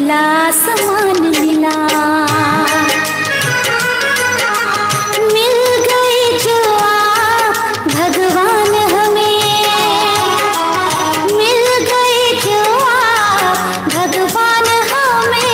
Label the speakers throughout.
Speaker 1: खुला आसमान मिला। मिल गए जो आप भगवान हमें, मिल गए जो आप भगवान हमें।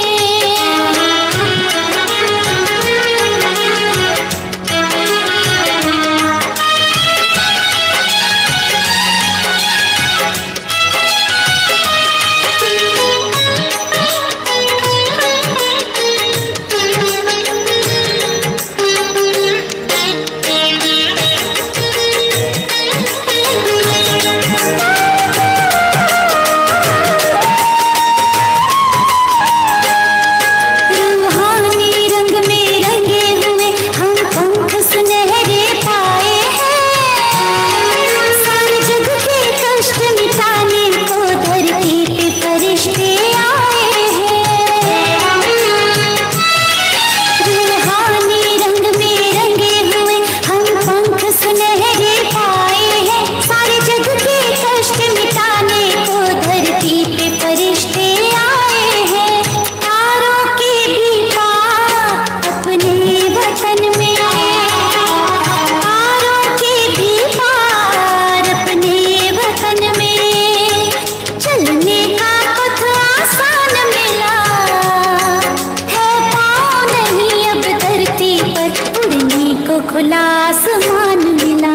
Speaker 1: खुला आसमान मिला।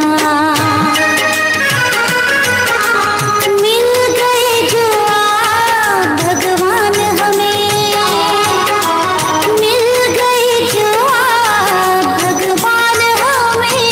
Speaker 1: मिल गए जो आप भगवान हमें, मिल गए जो आप भगवान हमें।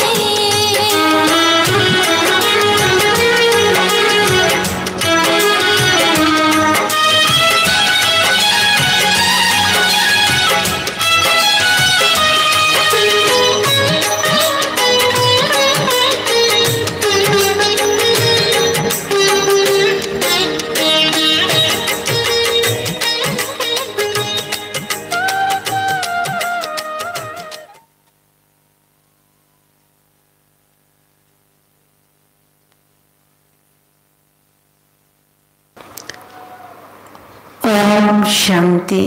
Speaker 2: ओम शांति।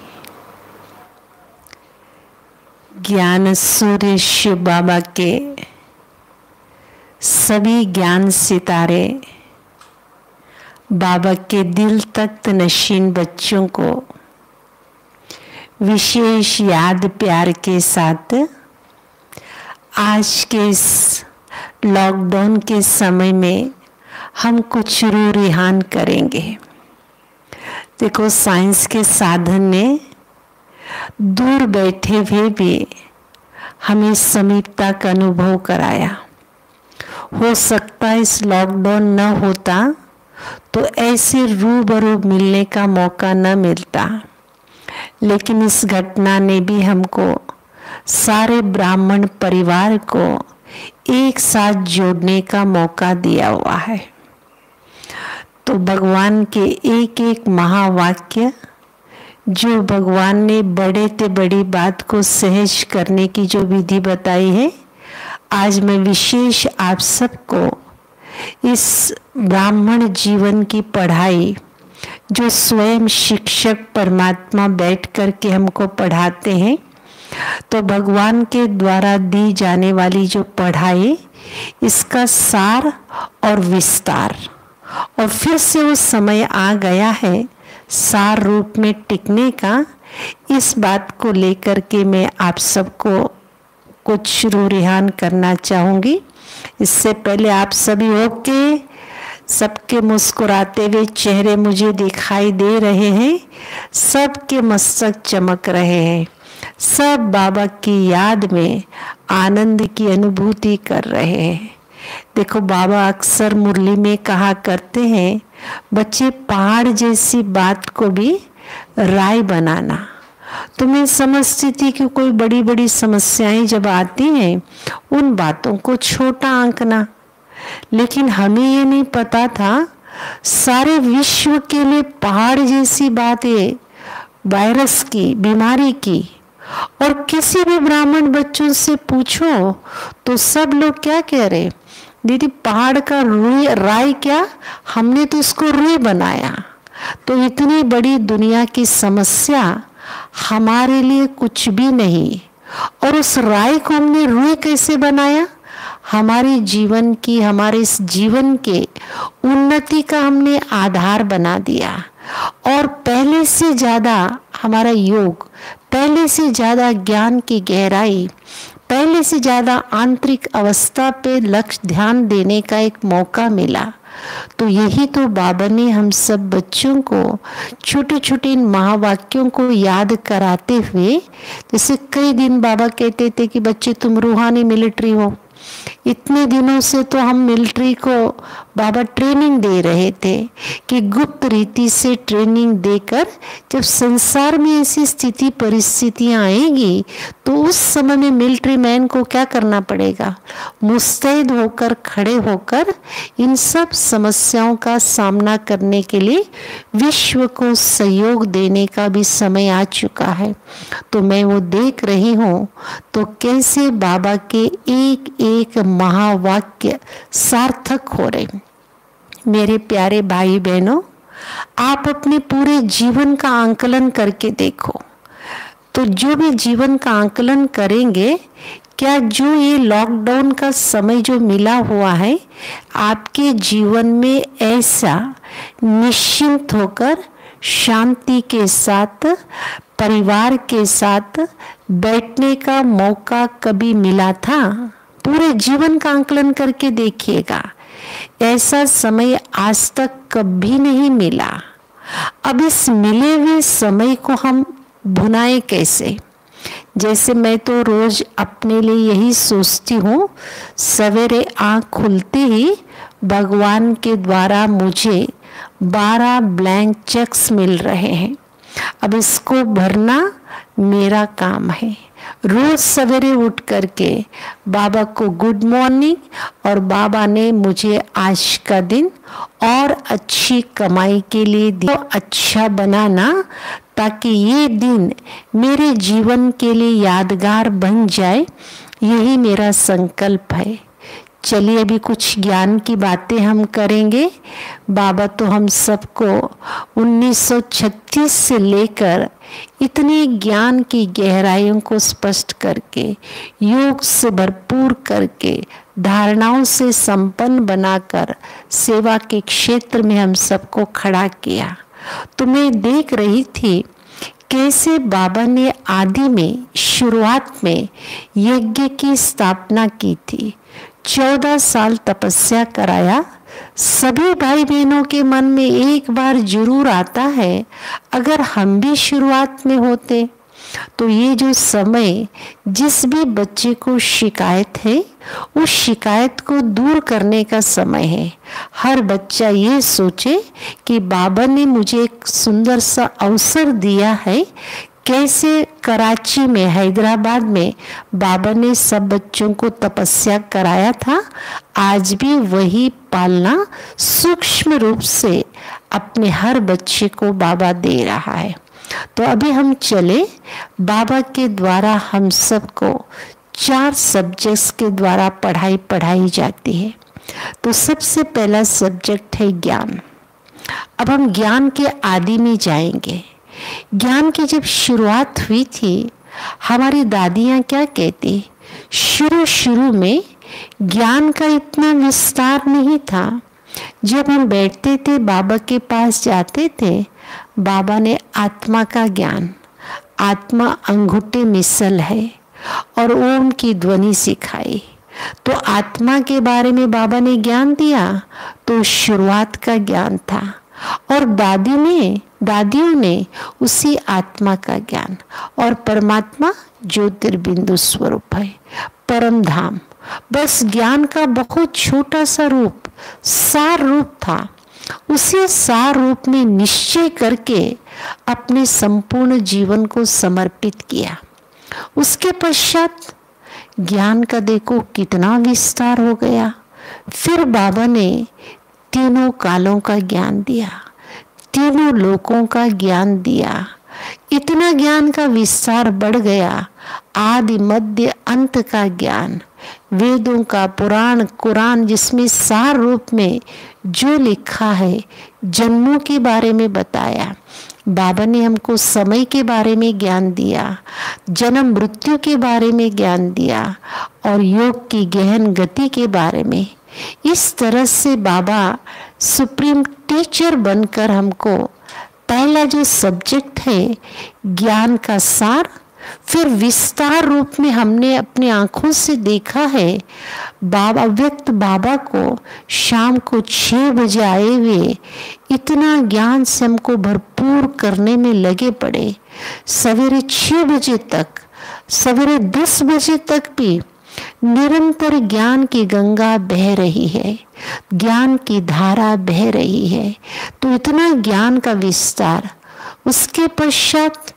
Speaker 2: ज्ञान सूर्य शिव बाबा के सभी ज्ञान सितारे बाबा के दिल तख्त नशीन बच्चों को विशेष याद प्यार के साथ आज के इस लॉकडाउन के समय में हम कुछ रूह रिहान करेंगे। देखो, साइंस के साधन ने दूर बैठे हुए भी हमें समीपता का अनुभव कराया। हो सकता है इस लॉकडाउन न होता तो ऐसे रूबरू मिलने का मौका न मिलता, लेकिन इस घटना ने भी हमको सारे ब्राह्मण परिवार को एक साथ जोड़ने का मौका दिया हुआ है। तो भगवान के एक एक महावाक्य, जो भगवान ने बड़े ते बड़ी बात को सहज करने की जो विधि बताई है, आज मैं विशेष आप सबको इस ब्राह्मण जीवन की पढ़ाई, जो स्वयं शिक्षक परमात्मा बैठ कर के हमको पढ़ाते हैं, तो भगवान के द्वारा दी जाने वाली जो पढ़ाई, इसका सार और विस्तार, और फिर से वो समय आ गया है सार रूप में टिकने का। इस बात को लेकर के मैं आप सबको कुछ रूह रिहान करना चाहूँगी। इससे पहले आप सभी ओके, सबके मुस्कुराते हुए चेहरे मुझे दिखाई दे रहे हैं, सबके मस्तक चमक रहे हैं, सब बाबा की याद में आनंद की अनुभूति कर रहे हैं। देखो, बाबा अक्सर मुरली में कहा करते हैं, बच्चे पहाड़ जैसी बात को भी राय बनाना। तो मैं समझती थी कि कोई बड़ी बड़ी समस्याएं जब आती हैं, उन बातों को छोटा आंकना, लेकिन हमें ये नहीं पता था सारे विश्व के लिए पहाड़ जैसी बात है, वायरस की, बीमारी की। और किसी भी ब्राह्मण बच्चों से पूछो तो सब लोग क्या कह रहे, दीदी पहाड़ का रुई राई क्या, हमने तो इसको रुई बनाया, तो इतनी बड़ी दुनिया की समस्या हमारे लिए कुछ भी नहीं। और उस राय को हमने रुई कैसे बनाया? हमारे जीवन की, हमारे इस जीवन के उन्नति का हमने आधार बना दिया। और पहले से ज़्यादा हमारा योग, पहले से ज़्यादा ज्ञान की गहराई, पहले से ज़्यादा आंतरिक अवस्था पे लक्ष्य ध्यान देने का एक मौका मिला। तो यही तो बाबा ने हम सब बच्चों को छोटे छोटे इन महावाक्यों को याद कराते हुए, जैसे कई दिन बाबा कहते थे कि बच्चे तुम रूहानी मिलिट्री हो। इतने दिनों से तो हम मिलिट्री को बाबा ट्रेनिंग दे रहे थे कि गुप्त रीति से ट्रेनिंग देकर जब संसार में ऐसी स्थिति परिस्थितियां आएगी तो उस समय में मिलिट्री मैन को क्या करना पड़ेगा? मुस्तैद होकर, खड़े होकर इन सब समस्याओं का सामना करने के लिए विश्व को सहयोग देने का भी समय आ चुका है। तो मैं वो देख रही हूँ तो कैसे बाबा के एक एक महावाक्य सार्थक हो रहे। मेरे प्यारे भाई बहनों, आप अपने पूरे जीवन का आंकलन करके देखो। तो जो भी जीवन का आंकलन करेंगे, क्या जो ये लॉकडाउन का समय जो मिला हुआ है आपके जीवन में ऐसा निश्चिंत होकर शांति के साथ परिवार के साथ बैठने का मौका कभी मिला था? पूरे जीवन का आंकलन करके देखिएगा, ऐसा समय आज तक कभी नहीं मिला। अब इस मिले हुए समय को हम भुनाए कैसे? जैसे मैं तो रोज अपने लिए यही सोचती हूँ, सवेरे आँख खुलते ही भगवान के द्वारा मुझे 12 ब्लैंक चेक्स मिल रहे हैं। अब इसको भरना मेरा काम है। रोज सवेरे उठ करके बाबा को गुड मॉर्निंग, और बाबा ने मुझे आज का दिन और अच्छी कमाई के लिए दिया, अच्छा बनाना ताकि ये दिन मेरे जीवन के लिए यादगार बन जाए। यही मेरा संकल्प है। चलिए अभी कुछ ज्ञान की बातें हम करेंगे। बाबा तो हम सबको 1936 से लेकर इतने ज्ञान की गहराइयों को स्पष्ट करके, योग से भरपूर करके, धारणाओं से संपन्न बनाकर सेवा के क्षेत्र में हम सबको खड़ा किया। तो मैं देख रही थी कैसे बाबा ने आदि में, शुरुआत में यज्ञ की स्थापना की थी। 14 साल तपस्या कराया। सभी भाई बहनों के मन में एक बार जरूर आता है, अगर हम भी शुरुआत में होते तो ये जो समय, जिस भी बच्चे को शिकायत है उस शिकायत को दूर करने का समय है। हर बच्चा ये सोचे कि बाबा ने मुझे एक सुंदर सा अवसर दिया है। कैसे कराची में, हैदराबाद में बाबा ने सब बच्चों को तपस्या कराया था, आज भी वही पालना सूक्ष्म रूप से अपने हर बच्चे को बाबा दे रहा है। तो अभी हम चले, बाबा के द्वारा हम सबको 4 सब्जेक्ट्स के द्वारा पढ़ाई जाती है। तो सबसे पहला सब्जेक्ट है ज्ञान। अब हम ज्ञान के आदि में जाएंगे। ज्ञान की जब शुरुआत हुई थी, हमारी दादियाँ क्या कहती, शुरू में ज्ञान का इतना विस्तार नहीं था। जब हम बैठते थे, बाबा के पास जाते थे, बाबा ने आत्मा का ज्ञान, आत्मा अंगूठे मिसल है, और ओम की ध्वनि सिखाई। तो आत्मा के बारे में बाबा ने ज्ञान दिया, तो शुरुआत का ज्ञान था। और दादियों ने उसी आत्मा का ज्ञान, और परमात्मा ज्योतिर्बिंदु स्वरूप है, परम धाम। बस ज्ञान का बहुत छोटा सा रूप, सार रूप था। उसी सार रूप में निश्चय करके अपने संपूर्ण जीवन को समर्पित किया। उसके पश्चात ज्ञान का देखो कितना विस्तार हो गया। फिर बाबा ने तीनों कालों का ज्ञान दिया, तीनों लोकों का ज्ञान दिया। इतना ज्ञान का विस्तार बढ़ गया, आदि मध्य अंत का ज्ञान, वेदों का, पुराण, कुरान, जिसमें सार रूप में जो लिखा है, जन्मों के बारे में बताया। बाबा ने हमको समय के बारे में ज्ञान दिया, जन्म मृत्यु के बारे में ज्ञान दिया और योग की गहन गति के बारे में। इस तरह से बाबा सुप्रीम टीचर बनकर हमको पहला जो सब्जेक्ट है ज्ञान का सार, फिर विस्तार रूप में हमने अपनी आंखों से देखा है। बाबा व्यक्त बाबा को शाम को 6 बजे आए हुए इतना ज्ञान से हमको भरपूर करने में लगे पड़े। सवेरे 6 बजे तक, सवेरे 10 बजे तक भी निरंतर ज्ञान की गंगा बह रही है, ज्ञान की धारा बह रही है। तो इतना ज्ञान का विस्तार। उसके पश्चात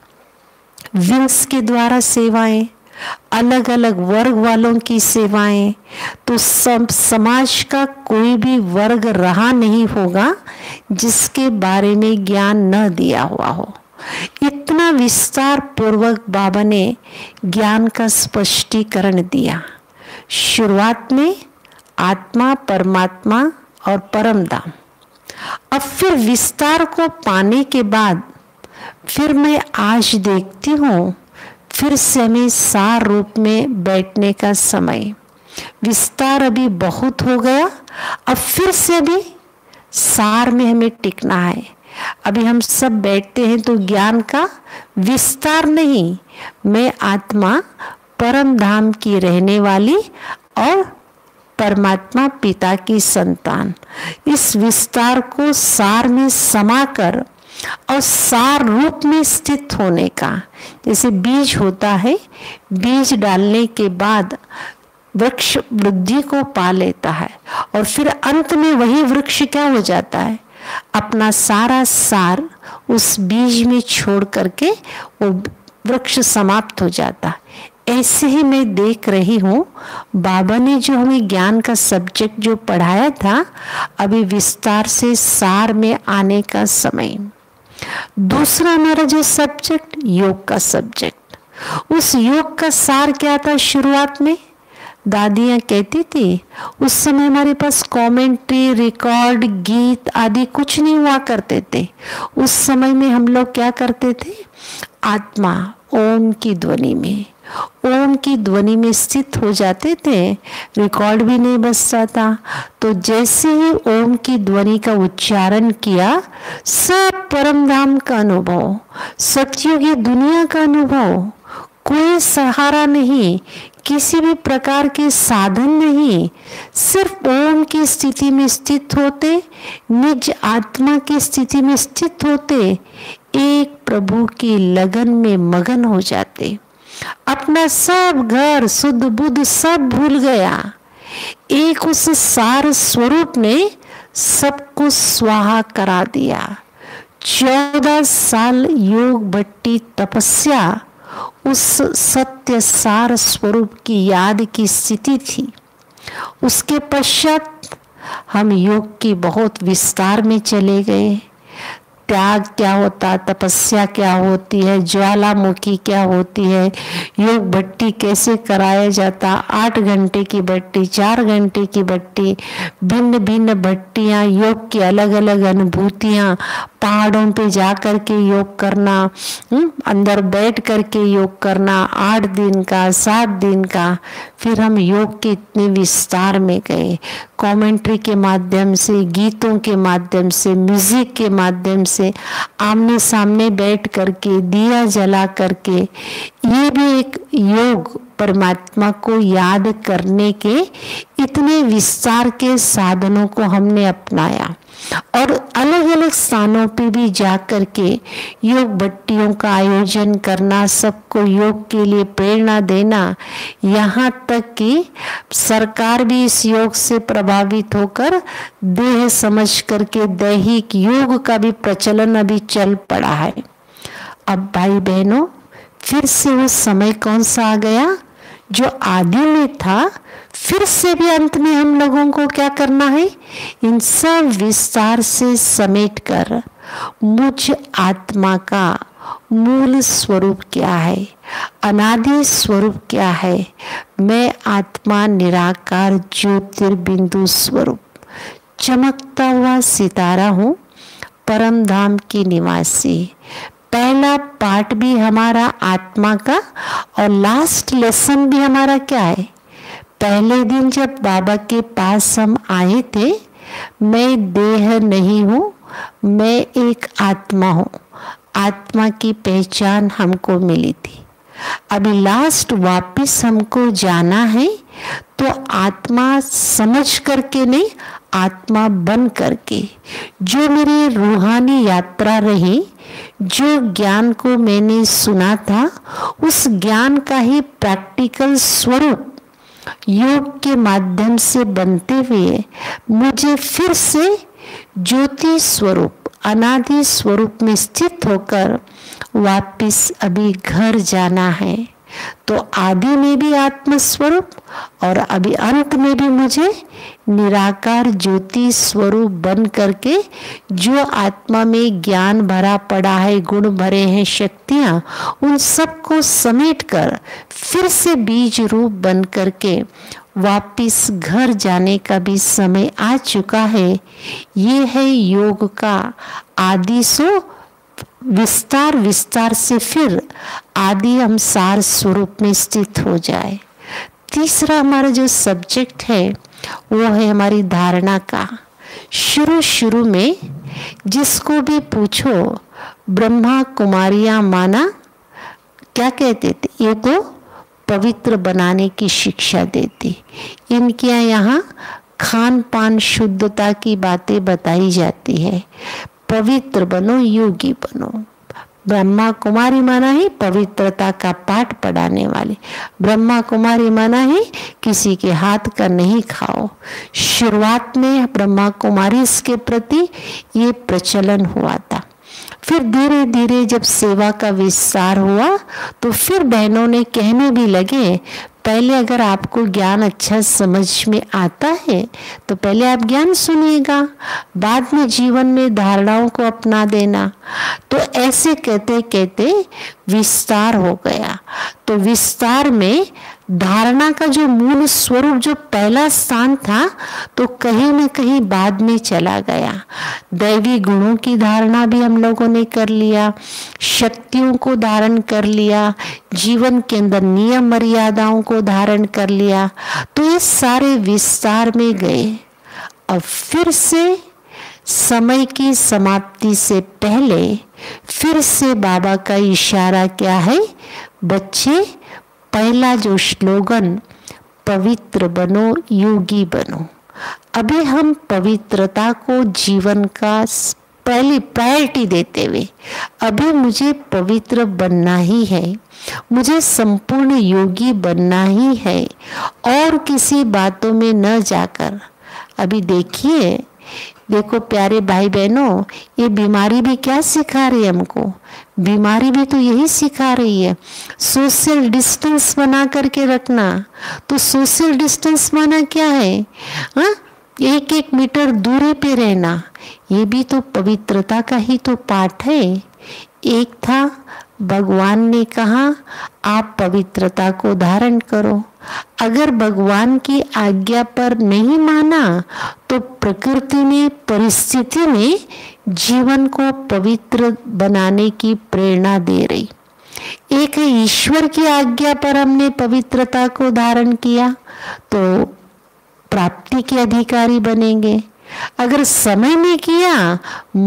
Speaker 2: विंग्स के द्वारा सेवाएं, अलग अलग वर्ग वालों की सेवाएं। तो सब समाज का कोई भी वर्ग रहा नहीं होगा जिसके बारे में ज्ञान न दिया हुआ हो। इतना विस्तार पूर्वक बाबा ने ज्ञान का स्पष्टीकरण दिया। शुरुआत में आत्मा, परमात्मा और परम धाम। अब फिर विस्तार को पाने के बाद फिर मैं आज देखती हूँ फिर से हमें सार रूप में बैठने का समय। विस्तार अभी बहुत हो गया, अब फिर से अभी सार में हमें टिकना है। अभी हम सब बैठते हैं तो ज्ञान का विस्तार नहीं, मैं आत्मा परम धाम की रहने वाली और परमात्मा पिता की संतान, इस विस्तार को सार में समाकर और सार रूप में स्थित होने का। जैसे बीज होता है, बीज डालने के बाद वृक्ष वृद्धि को पा लेता है और फिर अंत में वही वृक्ष क्या हो जाता है, अपना सारा सार उस बीज में छोड़ करके वो वृक्ष समाप्त हो जाता है। ऐसे ही मैं देख रही हूँ बाबा ने जो हमें ज्ञान का सब्जेक्ट जो पढ़ाया था, अभी विस्तार से सार में आने का समय। दूसरा हमारा जो सब्जेक्ट योग का सब्जेक्ट, उस योग का सार क्या था? शुरुआत में दादियाँ कहती थी, उस समय हमारे पास कमेंट्री, रिकॉर्ड, गीत आदि कुछ नहीं हुआ करते थे। उस समय में हम लोग क्या करते थे, आत्मा ओम की ध्वनि में, ओम की ध्वनि में स्थित हो जाते थे। रिकॉर्ड भी नहीं बजता था। तो जैसे ही ओम की ध्वनि का उच्चारण किया, सब परम धाम का अनुभव, सत्युगी दुनिया का अनुभव, कोई सहारा नहीं, किसी भी प्रकार के साधन नहीं, सिर्फ ओम की स्थिति में स्थित होते, निज आत्मा की स्थिति में स्थित होते, एक प्रभु की लगन में मगन हो जाते। अपना सब घर, शुद्ध बुद्ध सब भूल गया। एक उस सार स्वरूप ने सब कुछ स्वाहा करा दिया। 14 साल योग भट्टी तपस्या उस सत्य सार स्वरूप की याद की स्थिति थी। उसके पश्चात हम योग की बहुत विस्तार में चले गए। त्याग क्या होता, तपस्या क्या होती है, ज्वालामुखी क्या होती है, योग भट्टी कैसे कराया जाता, 8 घंटे की भट्टी, 4 घंटे की भट्टी, भिन्न भिन्न भट्टियाँ, योग की अलग अलग अनुभूतियाँ, पहाड़ों पे जा कर के योग करना, अंदर बैठ कर के योग करना, 8 दिन का, 7 दिन का। फिर हम योग के इतने विस्तार में गए, कमेंट्री के माध्यम से, गीतों के माध्यम से, म्यूजिक के माध्यम से, आमने सामने बैठ करके, दिया जला करके। ये भी एक योग, परमात्मा को याद करने के इतने विस्तार के साधनों को हमने अपनाया। और अलग अलग स्थानों पे भी जा कर के योग भट्टियों का आयोजन करना, सबको योग के लिए प्रेरणा देना, यहाँ तक कि सरकार भी इस योग से प्रभावित होकर देह समझ करके दैहिक योग का भी प्रचलन अभी चल पड़ा है। अब भाई बहनों, फिर से वो समय कौन सा आ गया जो आदि में था, फिर से भी अंत में हम लोगों को क्या करना है, इन सब विस्तार से समेट कर मुझ आत्मा का मूल स्वरूप क्या है, अनादि स्वरूप क्या है। मैं आत्मा निराकार ज्योतिर्बिंदु स्वरूप चमकता हुआ सितारा हूँ, परम धाम की निवासी। पहला पार्ट भी हमारा आत्मा का और लास्ट लेसन भी हमारा क्या है। पहले दिन जब बाबा के पास हम आए थे, मैं देह नहीं हूँ, मैं एक आत्मा हूँ। आत्मा की पहचान हमको मिली थी। अभी लास्ट वापस हमको जाना है, तो आत्मा समझ करके नहीं, आत्मा बन करके। जो मेरी रूहानी यात्रा रही, जो ज्ञान को मैंने सुना था, उस ज्ञान का ही प्रैक्टिकल स्वरूप योग के माध्यम से बनते हुए मुझे फिर से ज्योति स्वरूप अनादि स्वरूप में स्थित होकर वापिस अभी घर जाना है। तो आदि में भी आत्म स्वरूप और अभी अंत में भी मुझे निराकार ज्योति स्वरूप बन करके, जो आत्मा में ज्ञान भरा पड़ा है, गुण भरे हैं, शक्तियाँ, उन सबको समेट कर फिर से बीज रूप बन करके वापिस घर जाने का भी समय आ चुका है। ये है योग का आदि सो विस्तार, विस्तार से फिर आदि हम सार स्वरूप में स्थित हो जाए। तीसरा हमारा जो सब्जेक्ट है वो है हमारी धारणा का। शुरू में जिसको भी पूछो, ब्रह्मा कुमारियां माना क्या कहते थे, ये तो पवित्र बनाने की शिक्षा देती। इनके यहाँ खान पान शुद्धता की बातें बताई जाती है। पवित्र बनो, योगी बनो। ब्रह्मा कुमारी माना ही पवित्रता का पाठ पढ़ाने वाले। ब्रह्मा कुमारी माना ही किसी के हाथ का नहीं खाओ। शुरुआत में ब्रह्मा कुमारी इसके प्रति ये प्रचलन हुआ था। फिर धीरे धीरे जब सेवा का विस्तार हुआ, तो फिर बहनों ने कहने भी लगे, पहले अगर आपको ज्ञान अच्छा समझ में आता है तो पहले आप ज्ञान सुनिएगा, बाद में जीवन में धारणाओं को अपना देना। तो ऐसे कहते कहते विस्तार हो गया। तो विस्तार में धारणा का जो मूल स्वरूप, जो पहला स्थान था, तो कहीं न कहीं बाद में चला गया। दैवी गुणों की धारणा भी हम लोगों ने कर लिया, शक्तियों को धारण कर लिया, जीवन के अंदर नियम मर्यादाओं को धारण कर लिया। तो ये सारे विस्तार में गए। अब फिर से समय की समाप्ति से पहले फिर से बाबा का इशारा क्या है, बच्चे, पहला जो स्लोगन, पवित्र बनो, योगी बनो। अभी हम पवित्रता को जीवन का पहली प्रायोरिटी देते हुए, अभी मुझे पवित्र बनना ही है, मुझे संपूर्ण योगी बनना ही है, और किसी बातों में न जाकर। अभी देखो प्यारे भाई बहनों, ये बीमारी भी क्या सिखा रही है हमको, बीमारी भी तो यही सिखा रही है, सोशल डिस्टेंस बना करके रखना। तो सोशल डिस्टेंस माना क्या है, हाँ, 1-1 मीटर दूरी पे रहना। ये भी तो पवित्रता का ही तो पाठ है। एक था, भगवान ने कहा आप पवित्रता को धारण करो। अगर भगवान की आज्ञा पर नहीं माना, तो प्रकृति ने, परिस्थिति ने जीवन को पवित्र बनाने की प्रेरणा दे रही। एक है ईश्वर की आज्ञा पर हमने पवित्रता को धारण किया, तो प्राप्ति के अधिकारी बनेंगे। अगर समय में किया,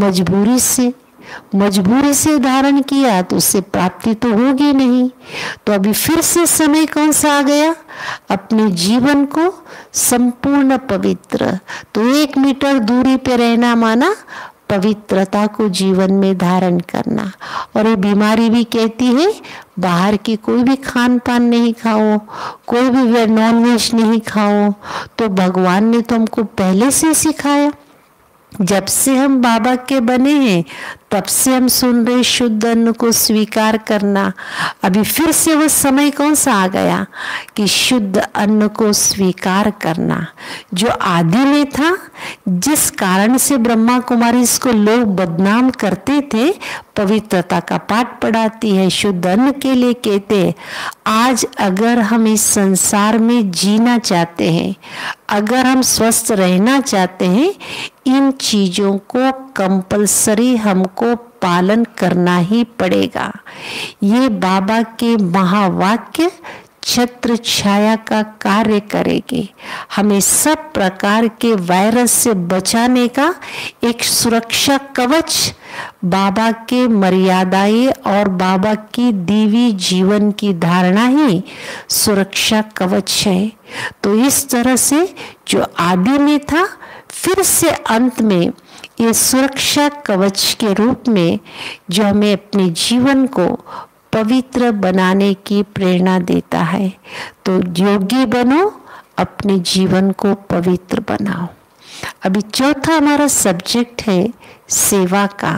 Speaker 2: मजबूरी से धारण किया, तो उससे प्राप्ति तो होगी नहीं। तो अभी फिर से समय कौन सा आ गया, अपने जीवन को संपूर्ण पवित्र। तो 1 मीटर दूरी पे रहना माना पवित्रता को जीवन में धारण करना। और ये बीमारी भी कहती है बाहर की कोई भी खान पान नहीं खाओ, कोई भी नॉन वेज नहीं खाओ। तो भगवान ने तो हमको पहले से सिखाया, जब से हम बाबा के बने हैं तब से हम सुन रहे शुद्ध अन्न को स्वीकार करना। अभी फिर से वो समय कौन सा आ गया कि शुद्ध अन्न को स्वीकार करना। जो आदि में था जिस कारण से ब्रह्मा कुमारी इसको लोग बदनाम करते थे, पवित्रता का पाठ पढ़ाती है, शुद्ध अन्न के लिए कहते। आज अगर हम इस संसार में जीना चाहते हैं, अगर हम स्वस्थ रहना चाहते हैं, इन चीजों को कंपलसरी हमको पालन करना ही पड़ेगा। ये बाबा के महावाक्य छत्र छाया का कार्य करेगी। हमें सब प्रकार के वायरस से बचाने का एक सुरक्षा कवच बाबा के मर्यादाएं और बाबा की दीवी जीवन की धारणा ही सुरक्षा कवच है। तो इस तरह से जो आदि में था, फिर से अंत में ये सुरक्षा कवच के रूप में जो हमें अपने जीवन को पवित्र बनाने की प्रेरणा देता है। तो योगी बनो, अपने जीवन को पवित्र बनाओ। अभी चौथा हमारा सब्जेक्ट है सेवा का।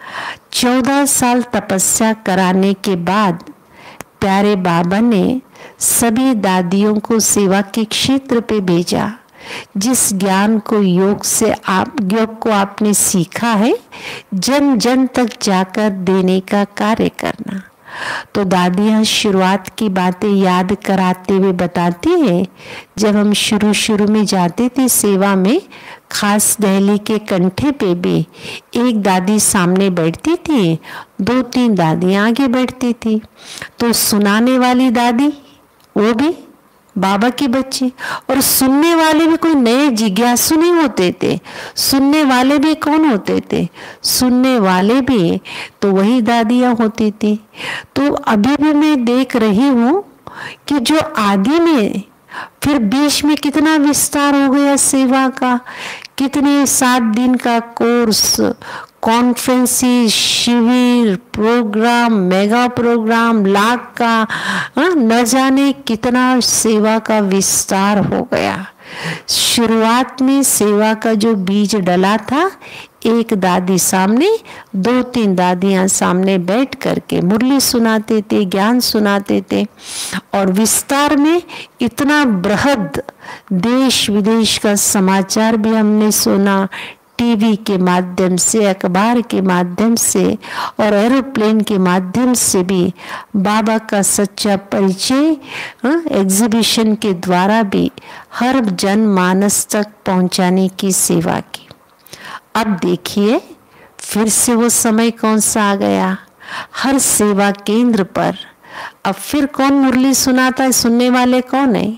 Speaker 2: 14 साल तपस्या कराने के बाद प्यारे बाबा ने सभी दादियों को सेवा के क्षेत्र पे भेजा। जिस ज्ञान को योग को आपने सीखा है, जन जन तक जाकर देने का कार्य करना। तो दादियाँ शुरुआत की बातें याद कराते हुए बताती हैं, जब हम शुरू में जाते थे सेवा में, खास दहली के कंठे पे भी एक दादी सामने बैठती थी, 2-3 दादियाँ आगे बैठती थी। तो सुनाने वाली दादी वो भी बाबा के बच्चे, और सुनने वाले भी कोई नए जिज्ञासु नहीं होते थे। सुनने वाले भी कौन होते थे? सुनने वाले भी तो वही दादियाँ होती थी। तो अभी भी मैं देख रही हूँ कि जो आदि में, फिर बीच में कितना विस्तार हो गया सेवा का, कितने 7 दिन का कोर्स, कॉन्फ्रेंसेस, शिविर, प्रोग्राम, मेगा प्रोग्राम, लाख का न जाने कितना सेवा का विस्तार हो गया। शुरुआत में सेवा का जो बीज डला था, एक दादी सामने, 2-3 दादियां सामने बैठ करके मुरली सुनाते थे, ज्ञान सुनाते थे। और विस्तार में इतना बृहद देश विदेश का समाचार भी हमने सुना, टीवी के माध्यम से, अखबार के माध्यम से और एरोप्लेन के माध्यम से भी बाबा का सच्चा परिचय एग्जीबिशन के द्वारा भी हर जनमानस तक पहुंचाने की सेवा की। अब देखिए फिर से वो समय कौन सा आ गया, हर सेवा केंद्र पर अब फिर कौन मुरली सुनाता है? सुनने वाले कौन है?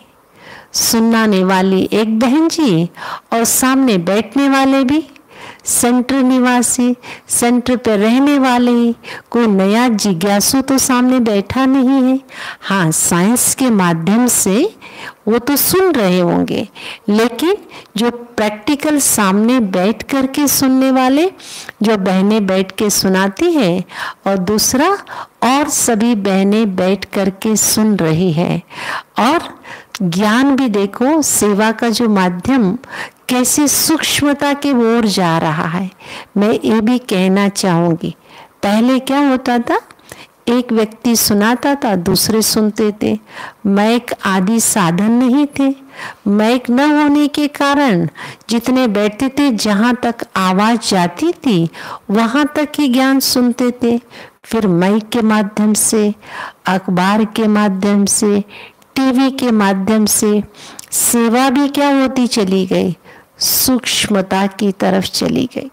Speaker 2: सुनाने वाली एक बहन जी, और सामने बैठने वाले भी सेंटर निवासी, सेंटर पे रहने वाले ही। कोई नया जिज्ञासु तो सामने बैठा नहीं है। हाँ, साइंस के माध्यम से वो तो सुन रहे होंगे, लेकिन जो प्रैक्टिकल सामने बैठ करके सुनने वाले, जो बहनें बैठ के सुनाती हैं, और दूसरा और सभी बहनें बैठ करके सुन रही है। और ज्ञान भी देखो, सेवा का जो माध्यम कैसे सूक्ष्मता की ओर जा रहा है। मैं ये भी कहना चाहूंगी, पहले क्या होता था, एक व्यक्ति सुनाता था, दूसरे सुनते थे। माइक आदि साधन नहीं थे। माइक न होने के कारण जितने बैठते थे, जहाँ तक आवाज जाती थी वहाँ तक ही ज्ञान सुनते थे। फिर माइक के माध्यम से, अखबार के माध्यम से, टीवी के माध्यम से सेवा भी क्या होती चली गई, सूक्ष्मता की तरफ चली गई।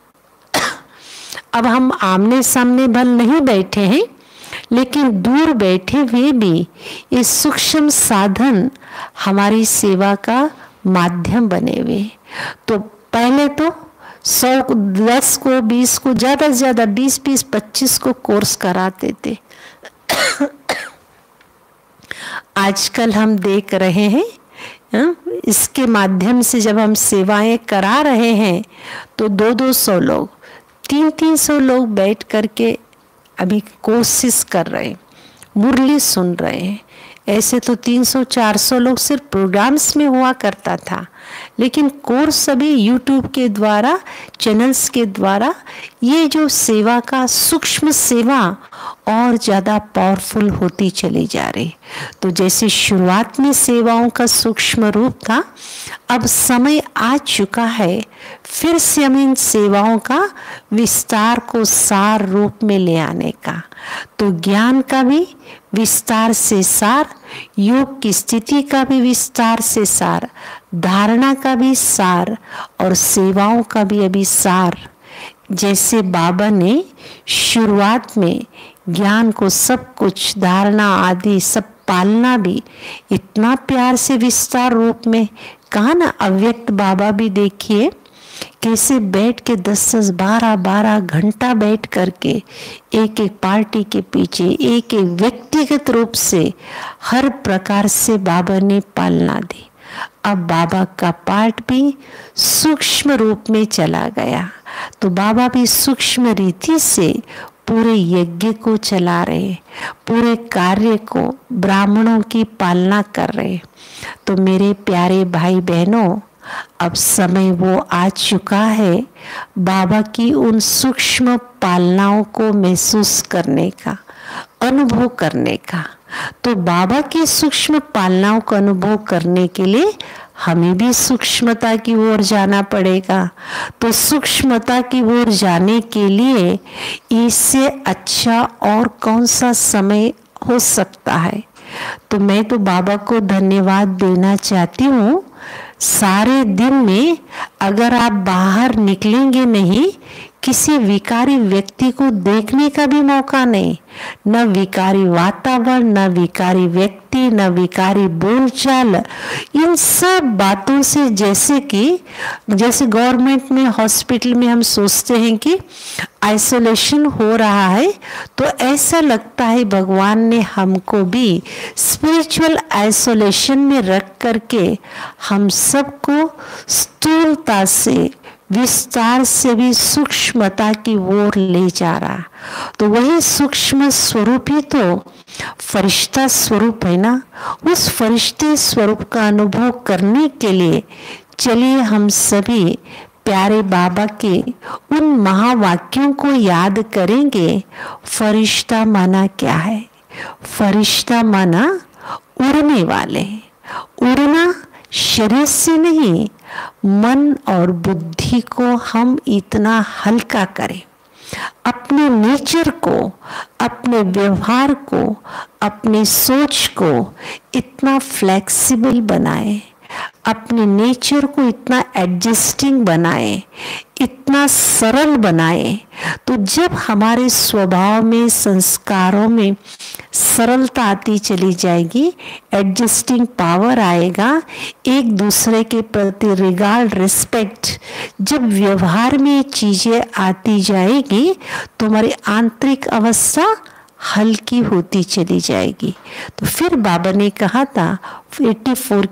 Speaker 2: अब हम आमने सामने भल नहीं बैठे हैं, लेकिन दूर बैठे हुए भी ये सूक्ष्म साधन हमारी सेवा का माध्यम बने हुए। तो पहले तो 100 को, 10 को, 20 को, ज़्यादा से ज़्यादा 20, 25 को कोर्स कराते थे। आजकल हम देख रहे हैं, इसके माध्यम से जब हम सेवाएं करा रहे हैं तो 200 लोग, 300 लोग बैठ करके अभी कोशिश कर रहे हैं, मुरली सुन रहे हैं। ऐसे तो 300-400 लोग सिर्फ प्रोग्राम्स में हुआ करता था, लेकिन कोर्स अभी यूट्यूब के द्वारा, चैनल्स के द्वारा ये जो सेवा का सूक्ष्म सेवा और ज़्यादा पावरफुल होती चली जा रही। तो जैसे शुरुआत में सेवाओं का सूक्ष्म रूप था, अब समय आ चुका है फिर से हम इन सेवाओं का विस्तार को सार रूप में ले आने का। तो ज्ञान का भी विस्तार से सार, योग की स्थिति का भी विस्तार से सार, धारणा का भी सार और सेवाओं का भी अभी सार। जैसे बाबा ने शुरुआत में ज्ञान को सब कुछ, धारणा आदि सब पालना भी इतना प्यार से विस्तार रूप में कहा ना। अव्यक्त बाबा भी देखिए कैसे बैठ के 10-10, 12-12 घंटा बैठ करके एक एक पार्टी के पीछे एक एक व्यक्तिगत रूप से हर प्रकार से बाबा ने पालना दी। अब बाबा का पाठ भी सूक्ष्म रूप में चला गया, तो बाबा भी सूक्ष्म रीति से पूरे यज्ञ को चला रहे, पूरे कार्य को, ब्राह्मणों की पालना कर रहे। तो मेरे प्यारे भाई बहनों, अब समय वो आ चुका है बाबा की उन सूक्ष्म पालनाओं को महसूस करने का, अनुभव करने का। तो बाबा की सूक्ष्म पालनाओं का अनुभव करने के लिए हमें भी सूक्ष्मता की ओर जाना पड़ेगा। तो सूक्ष्मता की ओर जाने के लिए इससे अच्छा और कौन सा समय हो सकता है। तो मैं तो बाबा को धन्यवाद देना चाहती हूँ। सारे दिन में अगर आप बाहर निकलेंगे नहीं, किसी विकारी व्यक्ति को देखने का भी मौका नहीं, न विकारी वातावरण, न विकारी व्यक्ति, न विकारी बोलचाल, इन सब बातों से जैसे गवर्नमेंट में, हॉस्पिटल में हम सोचते हैं कि आइसोलेशन हो रहा है, तो ऐसा लगता है भगवान ने हमको भी स्पिरिचुअल आइसोलेशन में रख करके हम सबको स्थूलता से, विस्तार से भी सूक्ष्मता की ओर ले जा रहा। तो वही सूक्ष्म स्वरूप ही तो फरिश्ता स्वरूप है ना। उस फरिश्ते स्वरूप का अनुभव करने के लिए चलिए हम सभी प्यारे बाबा के उन महावाक्यों को याद करेंगे। फरिश्ता माना क्या है? फरिश्ता माना उड़ने वाले। उड़ना शरीर से नहीं, मन और बुद्धि को हम इतना हल्का करें, अपने नेचर को, अपने व्यवहार को, अपनी सोच को इतना फ्लेक्सिबल बनाए, अपने नेचर को इतना एडजस्टिंग बनाए, इतना सरल बनाए। तो जब हमारे स्वभाव में, संस्कारों में सरलता आती चली जाएगी, एडजस्टिंग पावर आएगा, एक दूसरे के प्रति रिगार्ड, रिस्पेक्ट, जब व्यवहार में चीजें आती जाएगी तो हमारी आंतरिक अवस्था हल्की होती चली जाएगी। तो फिर बाबा ने कहा था 74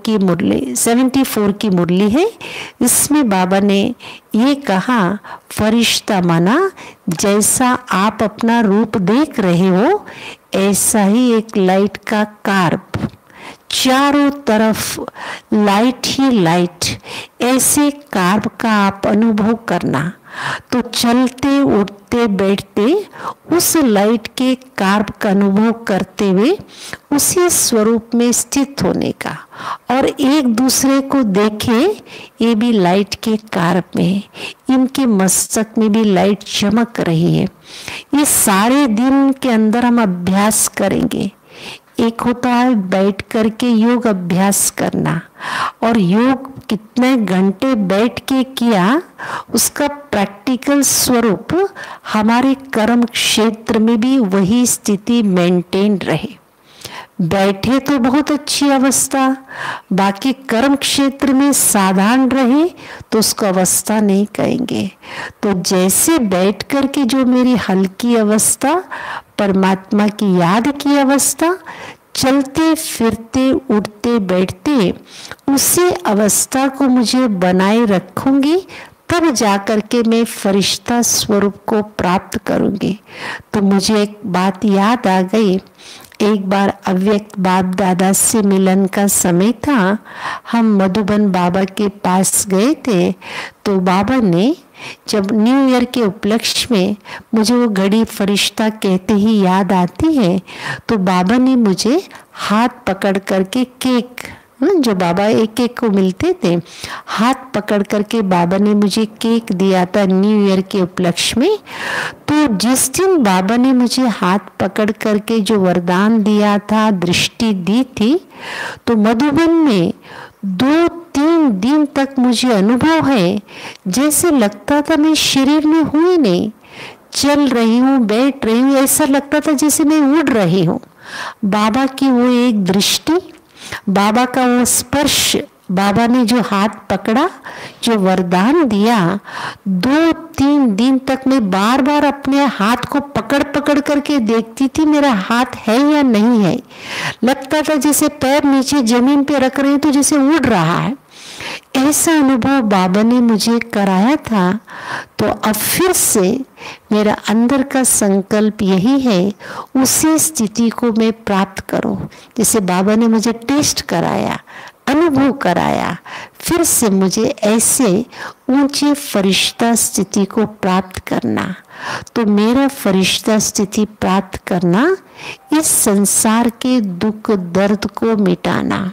Speaker 2: की मुरली है, इसमें बाबा ने ये कहा, फरिश्ता माना जैसा आप अपना रूप देख रहे हो ऐसा ही एक लाइट का कार्प, चारों तरफ लाइट ही लाइट, ऐसे कार्प का आप अनुभव करना। तो चलते उठते बैठते उस लाइट के कार्प का अनुभव करते हुए उसी स्वरूप में स्थित होने का, और एक दूसरे को देखे, ये भी लाइट के कार्प में है, इनके मस्तक में भी लाइट चमक रही है। ये सारे दिन के अंदर हम अभ्यास करेंगे। एक होता है बैठ करके योग अभ्यास करना, और योग कितने घंटे बैठ के किया उसका प्रैक्टिकल स्वरूप हमारे कर्म क्षेत्र में भी वही स्थिति मेंटेन रहे। बैठे तो बहुत अच्छी अवस्था, बाकी कर्म क्षेत्र में साधारण रहे तो उसको अवस्था नहीं कहेंगे। तो जैसे बैठ करके जो मेरी हल्की अवस्था, परमात्मा की याद की अवस्था, चलते फिरते उठते बैठते उसी अवस्था को मुझे बनाए रखूंगी, तब जाकर के मैं फरिश्ता स्वरूप को प्राप्त करूंगी। तो मुझे एक बात याद आ गई, एक बार अव्यक्त बाप दादा से मिलन का समय था। हम मधुबन बाबा के पास गए थे, तो बाबा ने जब न्यू ईयर के उपलक्ष्य में, मुझे वो घड़ी फरिश्ता कहते ही याद आती है, तो बाबा ने मुझे हाथ पकड़ करके केक, जो बाबा एक एक को मिलते थे, हाथ पकड़ करके बाबा ने मुझे केक दिया था न्यू ईयर के उपलक्ष्य में। तो जिस दिन बाबा ने मुझे हाथ पकड़ करके जो वरदान दिया था, दृष्टि दी थी, तो मधुबन में 2-3 दिन तक मुझे अनुभव है जैसे लगता था मैं शरीर में हूँ ही नहीं, चल रही हूँ, बैठ रही हूँ, ऐसा लगता था जैसे मैं उड़ रही हूँ। बाबा की वो एक दृष्टि, बाबा का वो स्पर्श, बाबा ने जो हाथ पकड़ा, जो वरदान दिया, 2-3 दिन तक मैं बार बार अपने हाथ को पकड़ पकड़ करके देखती थी मेरा हाथ है या नहीं है। लगता था जैसे पैर नीचे जमीन पे रख रहे हैं तो जैसे उड़ रहा है। ऐसा अनुभव बाबा ने मुझे कराया था। तो अब फिर से मेरा अंदर का संकल्प यही है, उसी स्थिति को मैं प्राप्त करूं। जैसे बाबा ने मुझे टेस्ट कराया, अनुभव कराया, फिर से मुझे ऐसे ऊंचे फरिश्ता स्थिति को प्राप्त करना। तो मेरा फरिश्ता स्थिति प्राप्त करना, इस संसार के दुख दर्द को मिटाना।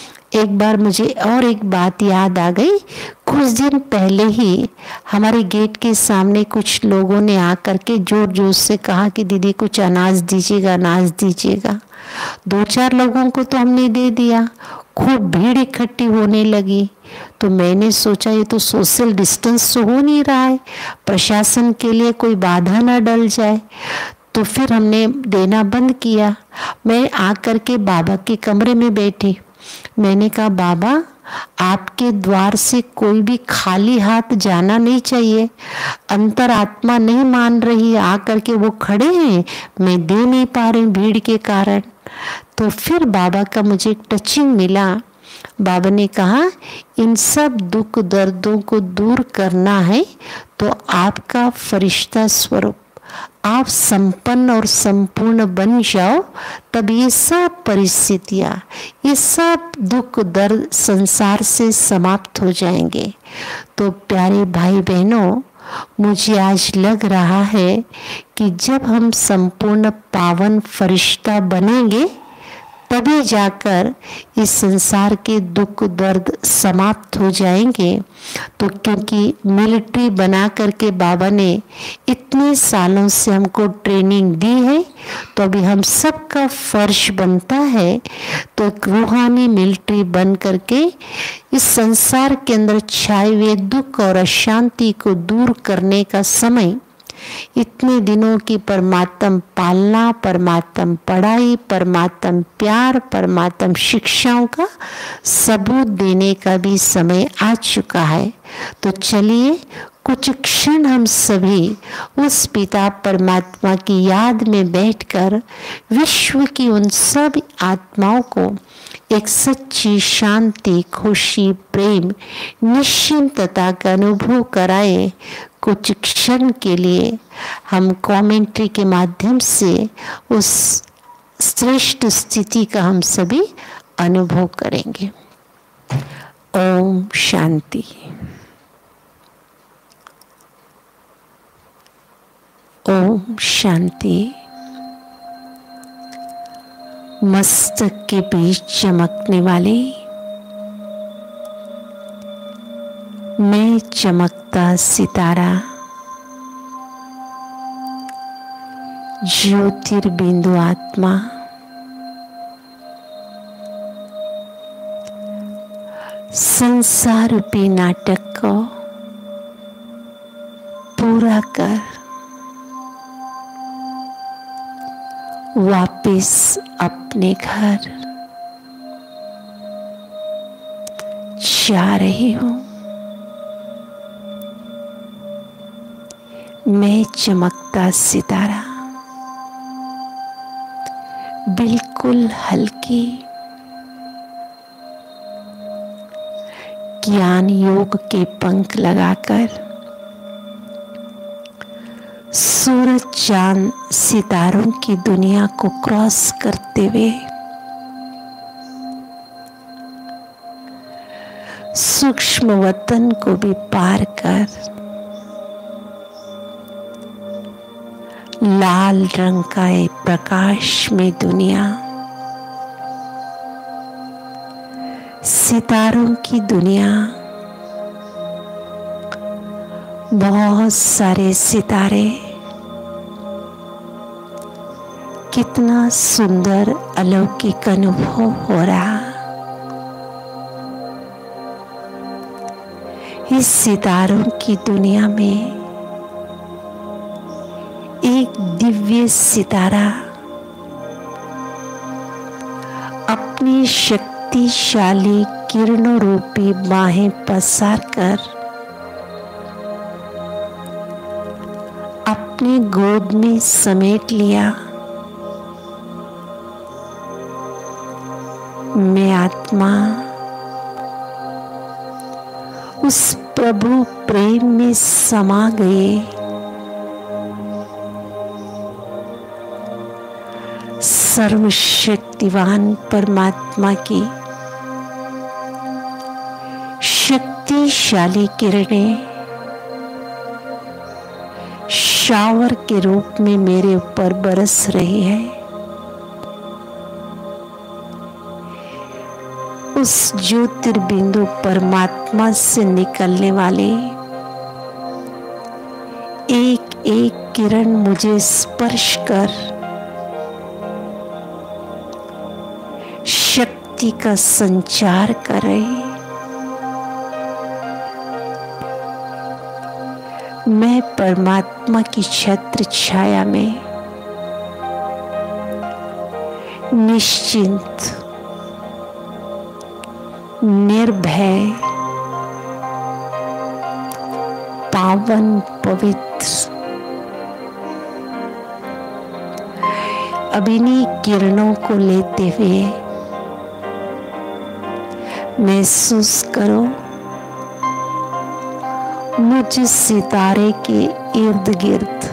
Speaker 2: एक बार मुझे और एक बात याद आ गई। कुछ दिन पहले ही हमारे गेट के सामने कुछ लोगों ने आकर के जोर जोर से कहा कि दीदी कुछ अनाज दीजिएगा, अनाज दीजिएगा। 2-4 लोगों को तो हमने दे दिया। खूब भीड़ इकट्ठी होने लगी। तो मैंने सोचा ये तो सोशल डिस्टेंस तो हो नहीं रहा है, प्रशासन के लिए कोई बाधा ना डल जाए। तो फिर हमने देना बंद किया। मैं आकर के बाबा के कमरे में बैठी। मैंने कहा बाबा, आपके द्वार से कोई भी खाली हाथ जाना नहीं चाहिए। अंतरात्मा नहीं मान रही, आकर के वो खड़े हैं, मैं दे नहीं पा रही भीड़ के कारण। तो फिर बाबा का मुझे एक टचिंग मिला। बाबा ने कहा इन सब दुख दर्दों को दूर करना है तो आपका फरिश्ता स्वरूप आप संपन्न और संपूर्ण बन जाओ, तब ये सब परिस्थितियाँ, ये सब दुख दर्द संसार से समाप्त हो जाएंगे। तो प्यारे भाई बहनों, मुझे आज लग रहा है कि जब हम संपूर्ण पावन फरिश्ता बनेंगे तभी जाकर इस संसार के दुख दर्द समाप्त हो जाएंगे। तो क्योंकि मिलिट्री बना करके बाबा ने इतने सालों से हमको ट्रेनिंग दी है, तो अभी हम सबका फर्ज बनता है तो एक रूहानी मिलिट्री बन करके इस संसार के अंदर छाए हुए दुख और अशांति को दूर करने का समय, इतने दिनों की परमात्म पालना, परमात्म पढ़ाई, परमात्म प्यार, परमात्म शिक्षाओं का सबूत देने का भी समय आ चुका है। तो चलिए कुछ क्षण हम सभी उस पिता परमात्मा की याद में बैठकर विश्व की उन सब आत्माओं को एक सच्ची शांति, खुशी, प्रेम, निश्चिंतता का अनुभव कराए। कुछ क्षण के लिए हम कमेंट्री के माध्यम से उस श्रेष्ठ स्थिति का हम सभी अनुभव करेंगे। ओम शांति। ओम शांति। मस्तक के बीच चमकने वाले मैं चमकता सितारा, ज्योतिर्बिंदु आत्मा, संसार रूपी नाटक को पूरा कर वापिस अपने घर जा रही हूँ। मैं चमकता सितारा, बिल्कुल हल्की, ज्ञान योग के पंख लगाकर सूरज चांद सितारों की दुनिया को क्रॉस करते हुए सूक्ष्म वतन को भी पार कर लाल रंग का एक प्रकाश में दुनिया, सितारों की दुनिया, बहुत सारे सितारे, कितना सुंदर अलौकिक अनुभव हो रहा। इस सितारों की दुनिया में एक दिव्य सितारा अपनी शक्तिशाली किरणों रूपी बाहें पसार कर अपनी गोद में समेट लिया। मैं आत्मा उस प्रभु प्रेम में समा गए। सर्वशक्तिवान परमात्मा की शक्तिशाली किरणें शावर के रूप में मेरे ऊपर बरस रही है। उस ज्योतिर्बिंदु परमात्मा से निकलने वाले एक एक किरण मुझे स्पर्श कर शक्ति का संचार कर रही। मैं परमात्मा की छत्र छाया में निश्चिंत, निर्भय, पावन, पवित्र अभिनी किरणों को लेते हुए महसूस करो मुझ सितारे के इर्द गिर्द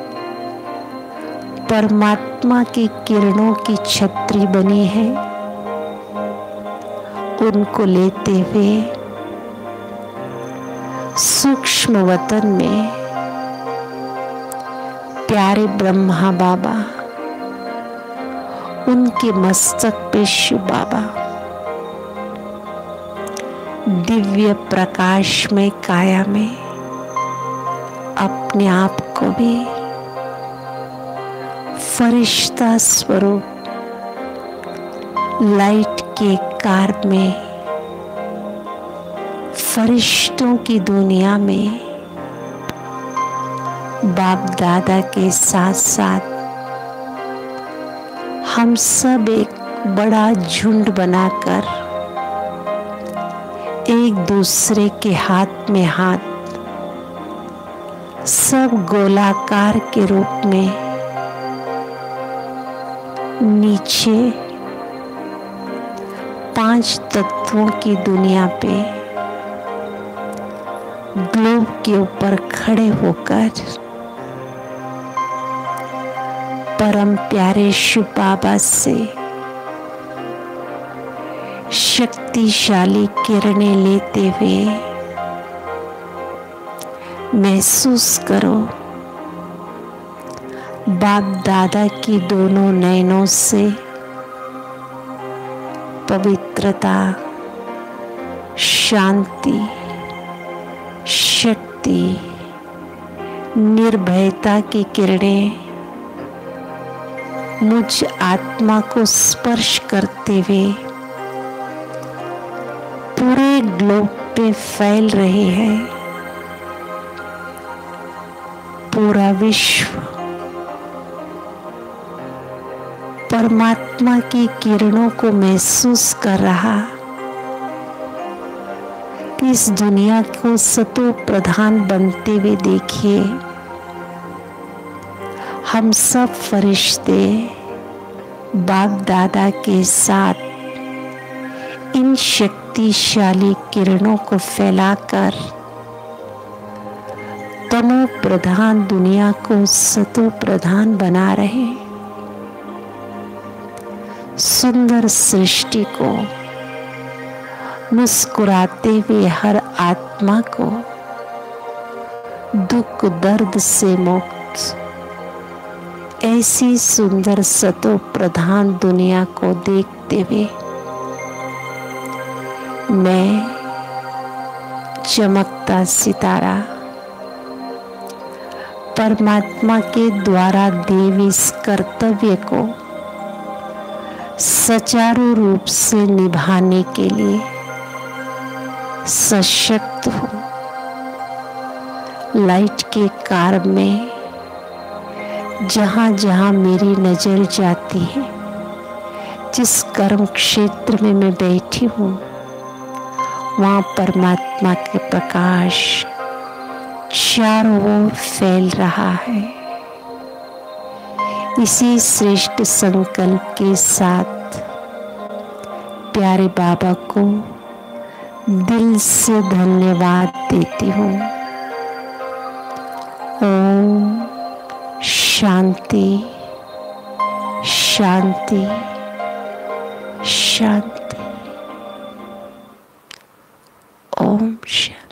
Speaker 2: परमात्मा की किरणों की छतरी बनी है। उनको लेते हुए सूक्ष्म वतन में प्यारे ब्रह्मा बाबा, उनके मस्तक पे शिव बाबा, दिव्य प्रकाश में काया में अपने आप को भी फरिश्ता स्वरूप लाइट के कार में फरिश्तों की दुनिया में बाप दादा के साथ साथ हम सब एक बड़ा झुंड बनाकर एक दूसरे के हाथ में हाथ सब गोलाकार के रूप में नीचे 5 तत्वों की दुनिया पे ग्लोब के ऊपर खड़े होकर परम प्यारे शिव बाबा से शक्तिशाली किरणें लेते हुए महसूस करो बाप दादा की दोनों नयनों से पवित्रता, शांति, शक्ति, निर्भयता की किरणें मुझ आत्मा को स्पर्श करते हुए पूरे ग्लोब पे फैल रहे हैं। पूरा विश्व परमात्मा की किरणों को महसूस कर रहा। इस दुनिया को सतो प्रधान बनते हुए देखिए। हम सब फरिश्ते बाप दादा के साथ इन शक्तिशाली किरणों को फैलाकर तमो प्रधान दुनिया को सतो प्रधान बना रहे, सुंदर सृष्टि को, मुस्कुराते हुए हर आत्मा को दुख दर्द से मुक्त ऐसी सुंदर सतो प्रधान दुनिया को देखते हुए मैं चमकता सितारा परमात्मा के द्वारा दिए इस कर्तव्य को सुचारू रूप से निभाने के लिए सशक्त हूँ। लाइट के कार में जहाँ जहाँ मेरी नजर जाती है, जिस कर्म क्षेत्र में मैं बैठी हूँ, वहाँ परमात्मा के प्रकाश चारों ओर फैल रहा है। इसी श्रेष्ठ संकल्प के साथ प्यारे बाबा को दिल से धन्यवाद देती हूँ। ओम शांति शांति शांति। ओम शांति।